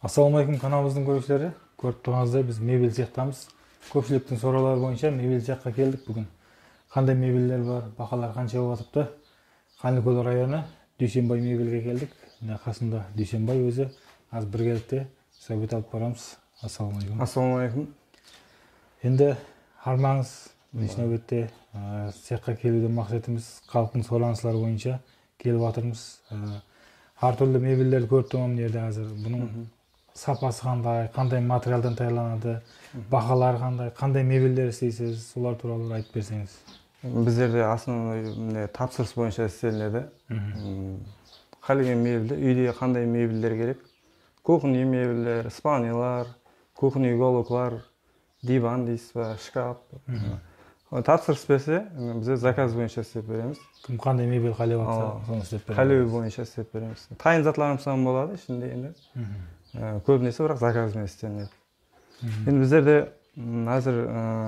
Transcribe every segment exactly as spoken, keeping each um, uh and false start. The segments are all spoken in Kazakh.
Assalamualaikum kanalımыздың көрушілері. Көріп тұрғаныңыздай біз мебель цехтамыз. Көпшіліктің сұраулары бойынша мебель цехқа келдік бүгін. Қандай мебельдер бар, бағалар қанша болып жатыпты? Қанлыкөл районы Дүйсенбай мебельге келдік. Мына қасында Дүйсенбай өзі. Аз біргелікте сөйлеп алып барамыз. Ассалаумалейкум. Ассалаумалейкум. Енді армаңыз неше нәубетте цехқа келудің мақсатымыз халықтың сұраныштары бойынша келіп жатырмыз. Әртүрлі мебельдерді көріп тұрмын мына жерде қазір. Бұның сапасы қандай, қандай материалдан тағайындалады, бағалары қандай, қандай мебельдер істейсіз, солар туралы айтып берсеңіз. Біздерде основной тапсырыс бойынша істелінеді. Қалеген мебельді, үйде қандай мебельдер керек? Кухня мебельдер, спальнялар, кухня уголоклар, диван дейсіз ба, шкаф. Тапсырыс берсе, бізде заказ бойынша істеп береміз. Кім қандай мебель қалап жатса, соны істеп береміз. Қалеу бойынша істеп береміз. Тайын затларым сан болады ішінде енді. Көбінесе бірақ заказмен істелінеді. Енді біздерде қазір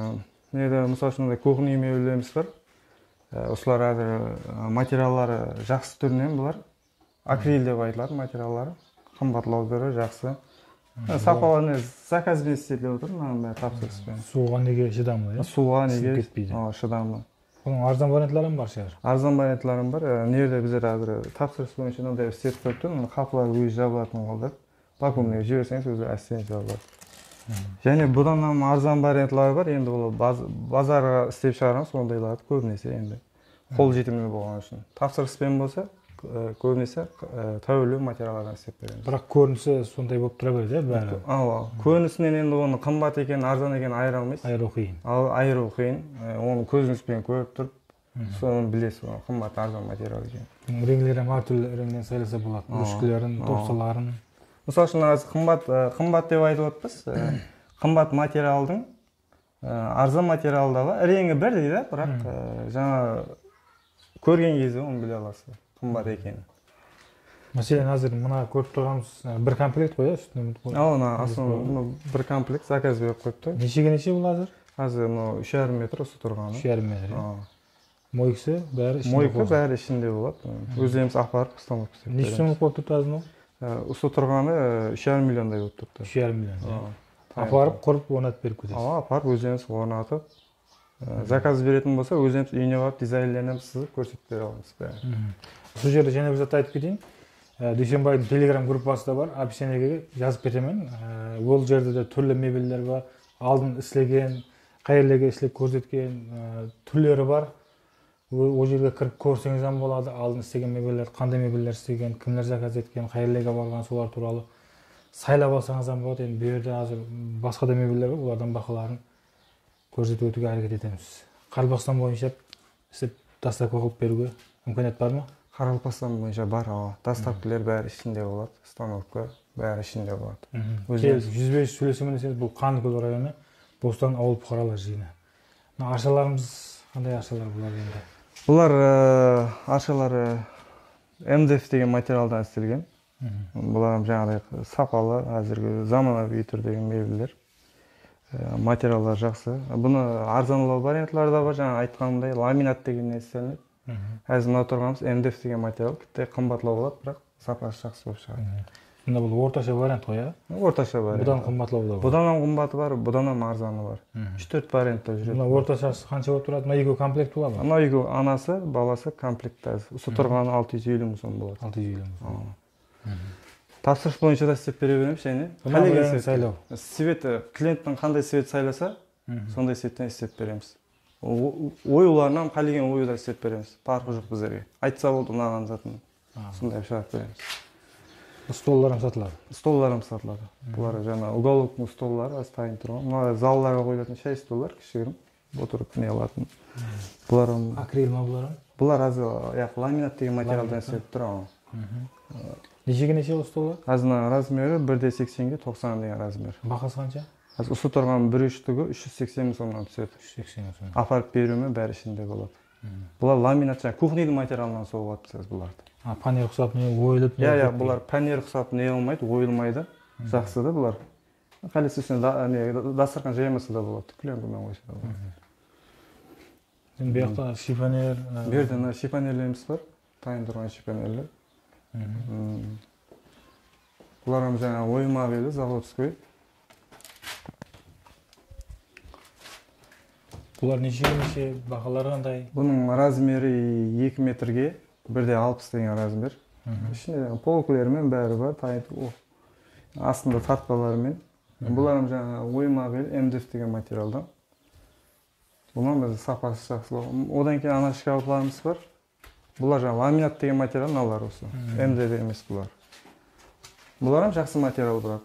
мысалы үшін кухня мебельдеріміз бар. Осылар қазір материаллары жақсы түрінен бұлар. Акрил деп айтылады материаллары. Қымбатлаулары жақсы. Сапаларына заказбен істеліп отыр, мынандай тапсырыспен. Суға неге шыдамлы, Суға неге шыдамлы. Оның арзан вариантларым бар шығар? Арзан вариантларым бар. Нерде біздер қазір тапсырыс бойынша мынандай істетіп қойып тұр. Қапылар өзі жабылатын қолдар. Вакуумға жіберсеңіз өзі әстен жабылады. Және бұдан арзан вариантлары бар. Енді ол базарға істеп шығарамыз, ондайларды көбінесе енді қол жетімді болған үшін. Тапсырыспен болса, көбінесе тәуелді материалдардан істеп береміз. Бірақ көрінісі сондай болып тұра береді, бәрі. Көрінісінен енді оны қымбат екен, арзан екен айыра алмайсыз. Айыру қиын. Ал айыру қиын. Оны көзіңізбен көріп тұрып, соны білесіз, қымбат арзан материал екен. Реңлері әртүрлі реңнен сайласа болады. Үшкілерін, топсаларын. Мысалы үшін қымбат қымбат деп айтып отырмыз. Қымбат материалдың арзан материалда бар. Реңі бір дейді, бірақ жаңа көрген кезде оны біле аласыз. Қымбат екені. Мәселен, қазір мына көріп тұрғанымыз бір комплект қой, үстіне? Ал, основа бір комплект заказ беріп қойыпты. Нешеге неше бұл қазір? Қазір үш жарым метр осы тұрғаны. үш жарым метр. Мойкасы бәрі ішінде болады? Мойка бәрі ішінде болады. Өздеріміз апарып установка істеп береміз. Неше сомдық болып тұрды азын ол? Осы тұрғаны үш жарым миллиондай болып тұрды. үш жарым миллион. Апарып, құрып, орнатып беріп кетесіз? Апарып, өздеріміз орнатып. Заказ беретін болса, өзіміз үйіне барып дизайнерлерінен сызып көрсетіп бере аламыз. Сол жерде және бір затты айтып кетейін. Дүйсенбайдың телеграм группасы да бар, описаниеге жазып кетемін. Ол жерде де түрлі мебельдер бар, алдын істелген, қайерлерге істеліп көрсеткен түрлері бар. Ол жерге кіріп көрсеңіз болады, алдын істеген мебельдер, қандай мебельдер істеген, кімдер заказ еткен, қайерлерге барған, солар туралы сайлап алсаңыз болады. Енді бұл жерде қазір басқа да мебельдер бар, олардан бағаларын көрсетіп өтуге әрекет етеміз. Қарабастан бойынша істеп доставка қылып беруге мүмкіндік бар ма? Қарабастан бойынша бар, доставкалар бәрі ішінде болады, станокқа бәрі ішінде болады. жүз бес сөйлесімен десеңіз, бұл Қанлыкөл районы, Бостан ауыл бұқаралар жиыны. Аршаларымыз қандай аршалар бұлар енді? Бұлар аршалары эм дэ эф деген материалдан істелген. Бұлар жаңағыдай сапалы, әзіргі заманауи түрдегі мебельдер. Материалдар жақсы. Бұны арзанлау вариантлары да бар, жаңа айтқанымдай ламинат деген істелінеді. Әзір мына тұрғанымыз эм дэ эф деген материал, тіпті қымбатлау болады, бірақ сапасы жақсы болып шығады. Мына бұл орташа вариант қой, а? Орташа вариант. Бұдан қымбатлау да бар. Бұдан қымбаты бар, бұдан арзаны бар. үш төрт вариантта жүреді. Мына орташасы қанша болып тұрады? Мына екі комплект болады ма? Мына екі анасы, баласы комплект әзір. Осы тұрғаны алты жүз елу мың сом болады. алты жүз елу мың сом. Тапсырыс бойынша да істеп бере береміз, және қалеген сайлау. Светі, клиенттің қандай свет сайласа, сондай светтен істеп береміз. Оюларынан қалеген ойуда істеп береміз. Парқы жоқ біздерге. Айтса болды ұнаған затын. Сондай шығарып береміз. Столларым сатылады? Столларым сатылады. Бұлар жаңа уголоктың столлары аз тайын тұрған. Мына залларға қойылатын шай столлар кішігірім. Отырып не алатын. Бұлар акрил ма бұлар? Бұлар аз ламинат деген материалдан істеп тұрған. Нешеге неше ол столлар? Азына размері бір де сексенге тоқсан деген размер. Бағасы қанша? Аз ұсы тұрған бір үштігі үш жүз сексен мың сомнан түседі. үш жүз сексен мың сом. Апарып беруімен бәрі ішінде болады. Бұлар ламинат, кухняның материалынан соғылады сіз бұларды. Панер ұқсап не ойылып? Иә, иә, бұлар панер ұқсап не олмайды, ойылмайды. Жақсы да бұлар. Қалесі үстіне дастархан жаймасы да болады. Пленкамен қойса да болады. Бұл жақта шифонер? Бұл жерде шифонерлеріміз бар. Тайын тұрған шифонерлер. Буларым жаңа ойма келді, заводской. Бұлар неше неше бағалары қандай? Бұның размері екі метрге бір де алпыс деген размер. Ішінде полкілермен бәрі бар, тайынты астында тартпаларымен. Бұларым жаңа ойма келді, эм дэ эф деген материалдан. Бұның бізді сапасы жақсы. Одан кейін ана шкафларымыз бар. Бұлар жаңа ламинат деген материал, налар осы. эм дэ эф емес бұлар. Бұларым жақсы материал бірақ.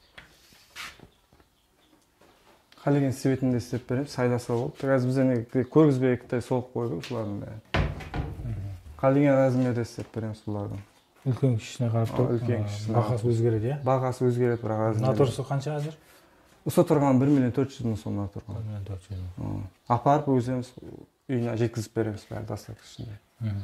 Қалеген светінде істеп берем, сайласа болды. Қазір бізден көргізбекті солып қойдық бұлардың бәрін. Қалеген размерде істеп береміз бұлардың. Үлкен кішісіне қарап тұр. Үлкен кішісіне. Бағасы өзгереді, иә? Бағасы өзгереді бірақ размері. Наторсы қанша қазір? Осы тұрған бір миллион төрт жүз мың сомнан тұрған. бір миллион төрт жүз мың. Апарып өзіміз үйіне жеткізіп береміз бәрі достатық ішінде.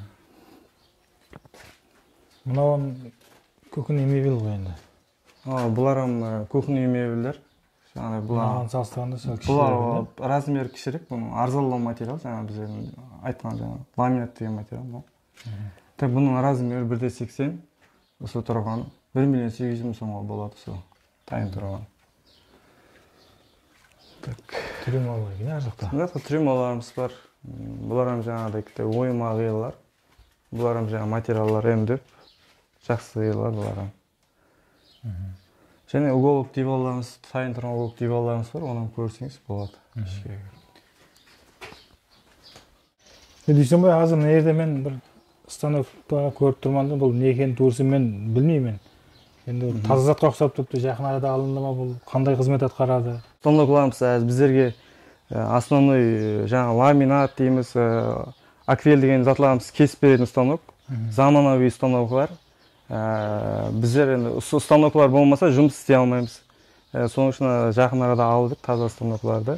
Мынауын көкіне мебель ғой енді. Бұларым көкіне мебелдер. Маған салыстырғанда сол кішірек. Бұлар размер кішірек, бұның арзанлау материал, жаңа біз айтқан жаңа ламинат деген материал. Так бұның размері бір де сексен, осы тұрған бір миллион сегіз жүз мың сомға болады сол тайын тұрған. Трюмалар екен әр жақта. Бұларда трюмаларымыз бар. Бұларым жаңағыдай ойма қиылар. Бұларым жаңа материалдар эм дэ эф, жақсы қиылар бұларым. Және уголок диваларымыз, тайын тұрған уголок диваларымыз бар, оны көрсеңіз болады. Дүйсенбай, азыр мына жерде мен бір станокта көріп тұрманда, бұл не екенін туысы мен білмеймін. Енді таза затқа ұқсап тұрыпты, жақын арада алынды ма, бұл қандай қызмет атқарады? Станокларымыз біздерге основной жаңа ламинат дейміз, акрил деген затларымыз кесіп беретін станок, заманауи станоклар. Біздер станоклар болмаса жұмыс істей алмаймыз. Соның үшін жақын арада алдық таза станокларды.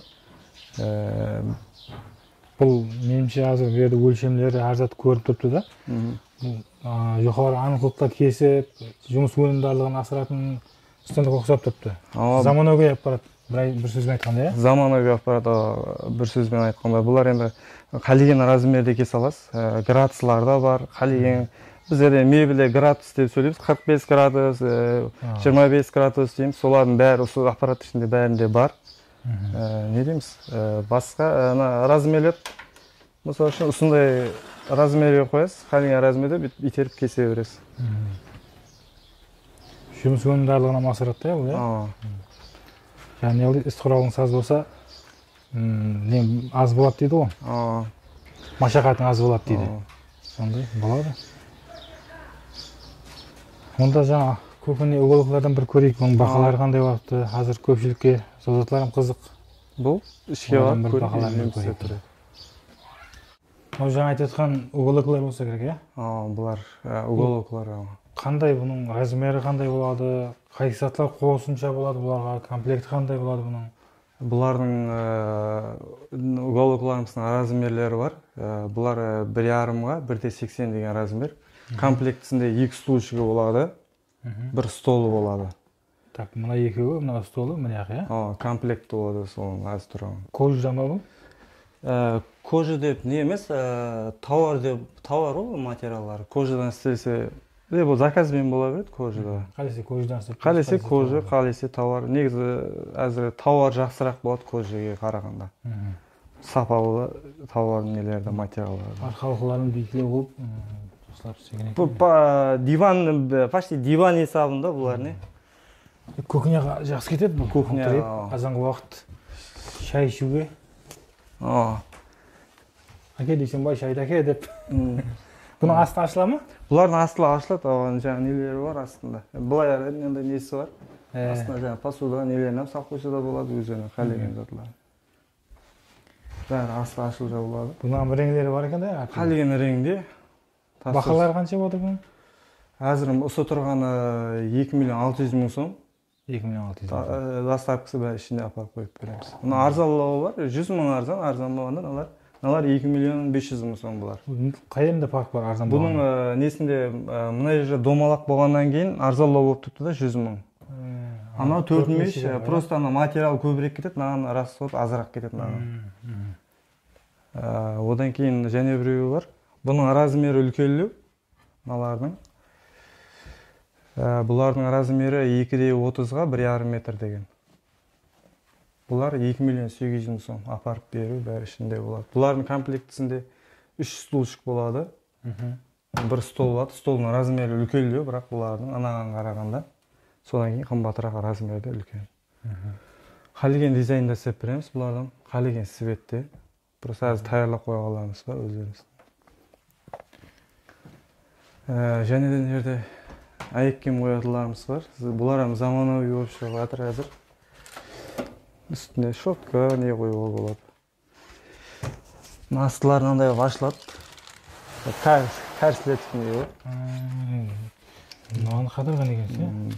Бұл меніңше азыр берді өлшемлері әр зат көріп тұрыпты да. Жоғары анықтықта кесіп, жұмыс өнімдарлығын асыратын станок ұқсап тұрыпты. Заманауи аппарат, бір сөзбен айтқанда, иә? Заманауи аппарат бір сөзбен айтқанда. Бұлар енді қалеген размерде кесе аласыз. Градуслар да бар, қалеген. Біздерде мебелде градус деп сөйлейміз, қырық бес градус, жиырма бес градус дейміз. Солардың бәрі осы аппарат ішінде бәрінде бар. Не дейміз? Басқа размерлеп, мысалы үшін ұсындай размерге қоясыз, қалеген размерде итеріп кесе бересіз. Жұмыс өнімдарлығына масырады да, бұл, иә? Яғни іс құралың саз болса, аз болады дейді ғой? Машақатың аз болады дейді. Сондай болады. Онда жаңа көкіне уголоклардан бір көрейік, оның бағалары қандай уақытты, қазір көпшілікке созатларым қызық. Бұл ішке барып көрейік. Ол жаңа айтып жатқан уголоклар болса керек, иә? Бұлар уголоклар. Қандай бұның размері қандай болады, қайсы затлар қосымша болады, бұларға комплекті қандай болады бұның? Бұлардың уголокларымыздың размерлері бар. Бұлар бір жарымға бір де сексен деген размер. Комплектісінде екі стульчігі болады, бір столы болады. Так, мұна екеуі, мұна столы, мұна яқ, иә? Комплект болады соның аз тұрған. Кожадан ба бұл? Кожа деп не емес, тауар деп, тауар ол материалдар. Кожадан істелсе, бұл заказбен бола береді кожада. Қалесе кожадан істелсе? Қалесе кожа, қалесе тауар. Негізі әзір тауар жақсырақ болады кожаға қарағанда. Сапалы тауардың нелерді, материалдарды. Арқалықларын бейкіле болып, диван, почти диван есабында бұлар не? Кухняға жақсы кетеді бұл? Кухня. Азанғы уақыт шай ішуге. Әке Дүйсенбай шайды әке деп. Бұның асты ашыла ма? Бұлардың асты ашылады, оған жаңа нелері бар астында. Бұлай әрі несі бар. Астында жаңа посуда нелерін сақ қойса да болады, өзінің қалеген затлар. Бәрі асты ашылжа болады. Бұның реңдері бар екен да? Қалеген реңде. Бақалары қанша болды бұның? Әзірім ұсы тұрғаны екі миллион алты жүз мың сом. екі миллион алты жүз мың сом. Доставкасы бәрі ішінде апарып қойып береміз. Мұны арзанлауы бар, жүз мың арзан, арзан болғанда налар екі миллион бес жүз мың сом бұлар. Қай жерінде фарқ бар арзан болғанда? Бұның несінде мына жерде домалақ болғаннан кейін арзанлау болып тұрды да жүз мың. Анау төрт мың бес жүз, просто материал көбірек кетеді, маған расход азырақ кетеді маған. Одан кейін және біреуі бар. Бұның размері үлкейлеу, мыналардың. Бұлардың размері екі отызға бір жарым метр деген. Бұлар екі миллион сегіз жүз мың сом апарып беру бәрі ішінде болады. Бұлардың комплектісінде үш стульчик болады. Бір стол болады. Столдың размері үлкейлеу, бірақ бұлардың анаған қарағанда содан кейін қымбатырақ размерде үлкен. Халиген дизайнда істеп береміз. Бұлардан халиген светте. Просто әзір таярлап қоя аламыз ба өздеріміз. Және де жерде аяқ-киім қоятындарымыз бар. Бұлар заманауи болып шығып жатыр әзір. Үстіне шотка не қоюға болады. Астылары мынандай ашылады. Кәрсілетіп не бар. Мынаны қадырған екенсің.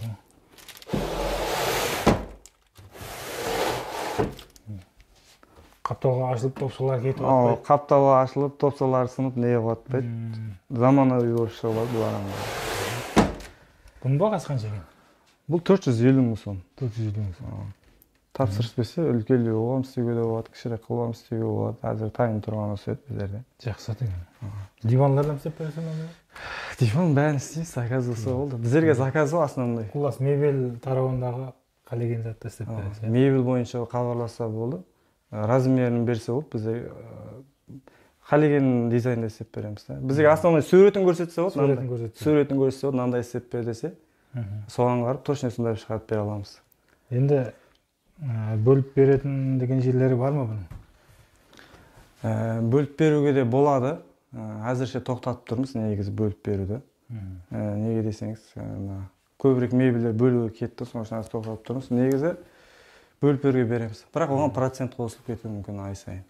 Қаптауға ашылып, топсалар кетіп атпайды. Қаптауға ашылып, топсалар сынып не атпайды. Заманауи болып шығып бұлар. Бұның бағасы қанша екен? Бұл төрт жүз елу мың сом. төрт жүз елу мың сом. Тапсырыс берсе, үлкейлеу оған істеуге де болады, кішірек қылуға істеуге болады. Әзір тайын тұрған осы еді біздерде. Жақсы екен. Дивандардан істеп бересің онда? Диван бәрін істейміз, заказ болса болды. Біздерге заказ ғой основной. Құлас мебель тарауындағы қалеген затты істеп бересіз. Мебель бойынша хабарласса болды. Размерін берсе болды, бізде қалеген дизайнда істеп береміз. Бізге основной суретін көрсетсе болды. Суретін көрсетсе. Суретін көрсетсе болды, мынандай істеп бер десе, соған қарап точно сондай шығарып бере аламыз. Енді бөліп беретін деген жерлері бар ма бұның? Бөліп беруге де болады. Әзірше тоқтатып тұрмыз негізі бөліп беруді. Неге десеңіз, көбірек мебельдер бөлуге кетті, соның үшін аз тоқтатып тұрмыз. Негізі бөліп беруге береміз. Бірақ оған процент қосылып кетуі мүмкін ай сайын.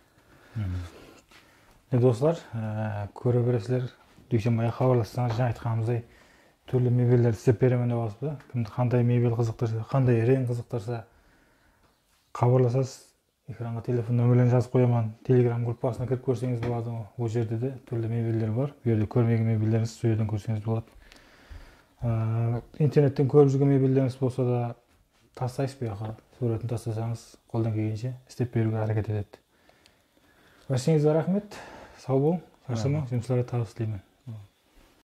Достар, көре бересіздер, дүйсенбайға хабарлассаңыз, жаңа айтқанымыздай түрлі мебельдер істеп беремін деп алыпты. Кімді қандай мебель қызықтырса, қандай рең қызықтырса хабарласасыз. Экранға телефон нөмірлерін жазып қоямын. Телеграм группасына кіріп көрсеңіз болады. Ол жерде де түрлі мебельдер бар. Bu yerде көрмеген мебельдеріңіз сол жерден көрсеңіз болады. Интернеттен көріп жүрген мебельдеріңіз болса да тастайсыз bu жаққа. Суретін тастасаңыз, қолдан келгенше істеп беруге әрекет етеді. Баршаңызға рахмет. Сау болың. Шаршамаңыз. Жұмыстарда табыс тілеймін.